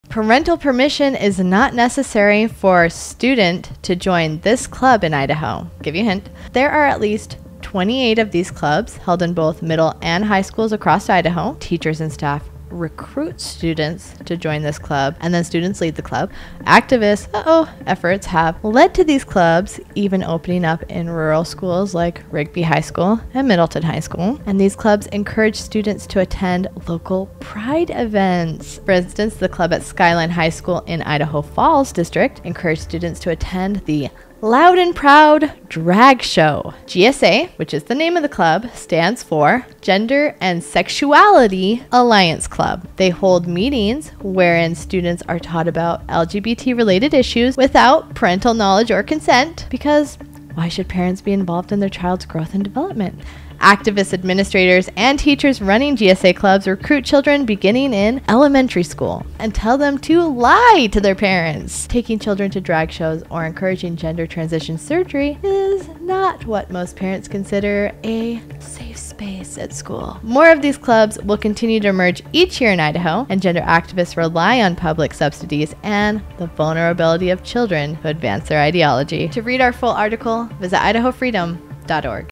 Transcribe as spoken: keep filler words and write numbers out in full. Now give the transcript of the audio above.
Parental permission is not necessary for a student to join this club in Idaho. Give you a hint. There are at least twenty-eight of these clubs held in both middle and high schools across Idaho. Teachers and staff recruit students to join this club, and then students lead the club. Activists uh-oh, efforts have led to these clubs even opening up in rural schools like Rigby High School and Middleton High School. And these clubs encourage students to attend local pride events. For instance, the club at Skyline High School in Idaho Falls District encouraged students to attend the Loud and Proud Drag Show. G S A, which is the name of the club, stands for Gender and Sexuality Alliance Club. They hold meetings wherein students are taught about L G B T related issues without parental knowledge or consent, because why should parents be involved in their child's growth and development? Activists, administrators, and teachers running G S A clubs recruit children beginning in elementary school and tell them to lie to their parents. Taking children to drag shows or encouraging gender transition surgery is not what most parents consider a safe space at school. More of these clubs will continue to emerge each year in Idaho, and gender activists rely on public subsidies and the vulnerability of children to advance their ideology. To read our full article, visit idaho freedom dot org.